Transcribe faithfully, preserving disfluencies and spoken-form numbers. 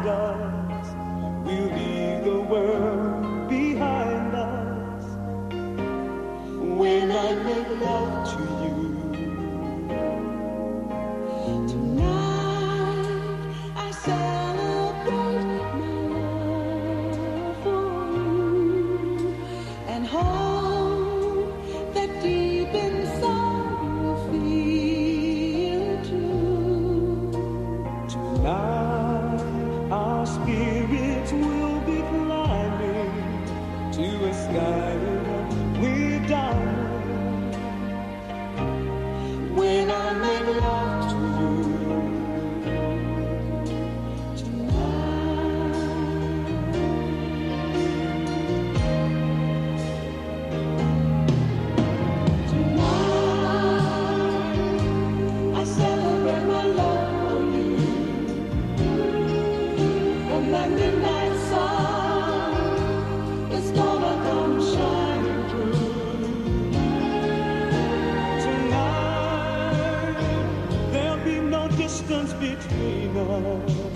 us. We'll leave the world behind us when I make love to you. Tonight I celebrate my love for you and hope that deep inside you feel too. Tonight our spirits will be climbing to a sky with diamonds when I make love to you. That midnight sun is gonna come shining through. Tonight there'll be no distance between us.